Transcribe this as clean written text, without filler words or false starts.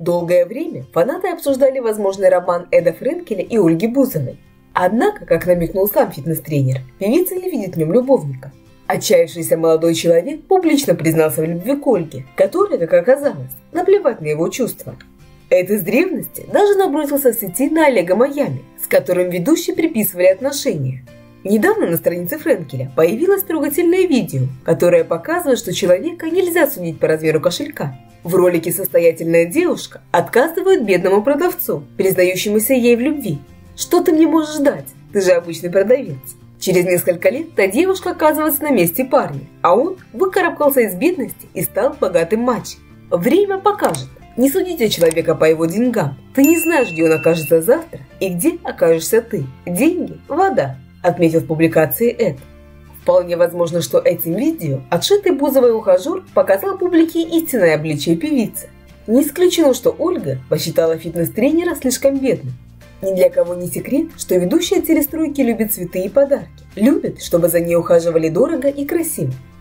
Долгое время фанаты обсуждали возможный роман Эда Френкеля и Ольги Бузовой. Однако, как намекнул сам фитнес-тренер, певица не видит в нем любовника. Отчаявшийся молодой человек публично признался в любви к Ольге, которая, как оказалось, наплевать на его чувства. Эд из древности даже набросился в сети на Олега Майами, с которым ведущие приписывали отношения. Недавно на странице Френкеля появилось трогательное видео, которое показывает, что человека нельзя судить по размеру кошелька. В ролике состоятельная девушка отказывает бедному продавцу, признающемуся ей в любви. «Что ты мне можешь дать? Ты же обычный продавец». Через несколько лет та девушка оказывается на месте парня, а он выкарабкался из бедности и стал богатым мачо. Время покажет. Не судите человека по его деньгам. Ты не знаешь, где он окажется завтра и где окажешься ты. Деньги – вода, отметил в публикации Эд. Вполне возможно, что этим видео отшитый Бузовой ухажер показал публике истинное обличие певицы. Не исключено, что Ольга посчитала фитнес-тренера слишком бедным. Ни для кого не секрет, что ведущая телестройки любит цветы и подарки. Любит, чтобы за ней ухаживали дорого и красиво.